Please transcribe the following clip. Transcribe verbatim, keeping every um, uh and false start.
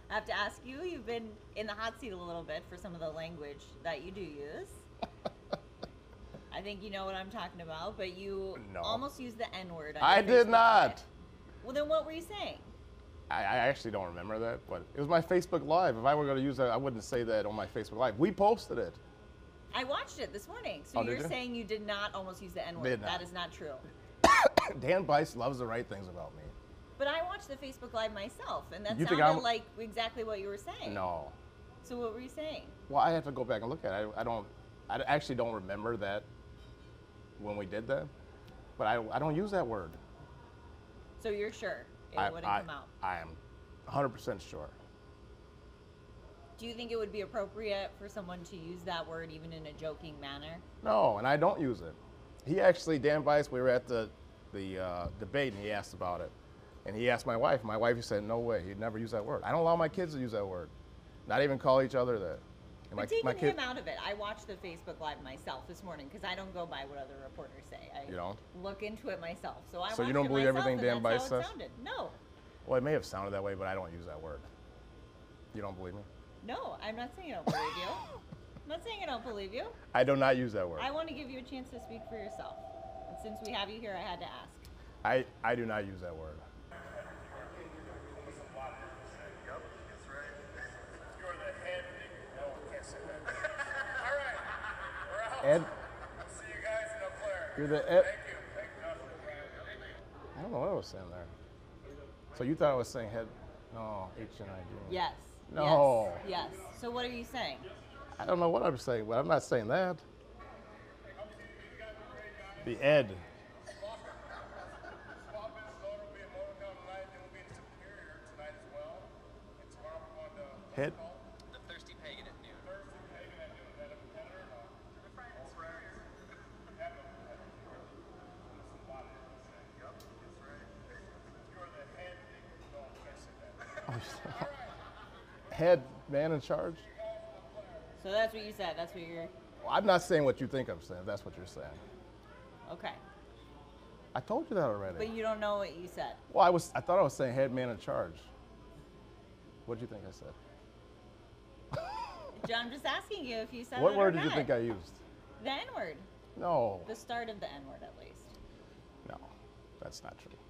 I have to ask you, you've been in the hot seat a little bit for some of the language that you do use. I think you know what I'm talking about, but you No. almost used the N-word. on I your did Facebook not. Live. Well, then what were you saying? I, I actually don't remember that, but it was my Facebook Live. If I were going to use that, I wouldn't say that on my Facebook Live. We posted it. I watched it this morning. So Oh, did you're you? saying you did not almost use the N-word. Did not. That is not true. Dan Bice loves to write things about me. But I watched the Facebook Live myself, and that You think sounded I'm- like exactly what you were saying. No. So what were you saying? Well, I have to go back and look at it. I, I don't. I actually don't remember that when we did that, but I, I don't use that word. So you're sure it I, wouldn't I, come out? I am one hundred percent sure. Do you think it would be appropriate for someone to use that word even in a joking manner? No, and I don't use it. He actually, Dan Bice, we were at the the uh, debate, and he asked about it, and he asked my wife. My wife said, "No way, he'd never use that word." I don't allow my kids to use that word, not even call each other that. And But my, taking my kid, him out of it, I watched the Facebook Live myself this morning because I don't go by what other reporters say. I You don't? look into it myself. So I So you watched don't it believe myself, everything and Dan that's Bice how it says? sounded. No, well, it may have sounded that way, but I don't use that word. You don't believe me? no, I'm not saying I don't believe you. I'm not saying I don't believe you. I do not use that word. I want to give you a chance to speak for yourself. And since we have you here, I had to ask. I, I do not use that word. Ed, See you guys in Eau Claire. you're the Ed. Thank you. Thank you. I don't know what I was saying there. So you thought I was saying head? No, H N I D. Yes. No. Yes. Yes. So what are you saying? I don't know what I'm saying, but I'm not saying that. The Ed. Swap is loader will be in Motortown tonight, then we'll be in Superior tonight as well. And tomorrow we're going to Head. The Thirsty Pagan at noon. Thursday, Pagan at noon. Is that a competitor or not? They're friends. Friends. Have a competitor. Some body. Yep, that's right. You're the head. No, I said that. Head man in charge. So that's what you said. That's what you're. Well, I'm not saying what you think I'm saying. If that's what you're saying. Okay. I told you that already. But you don't know what you said. Well, I was. I thought I was saying head man in charge. What did you think I said? John, I'm just asking you if you said What that word or did you not. think I used? The N-word. No. The start of the N-word, at least. No, that's not true.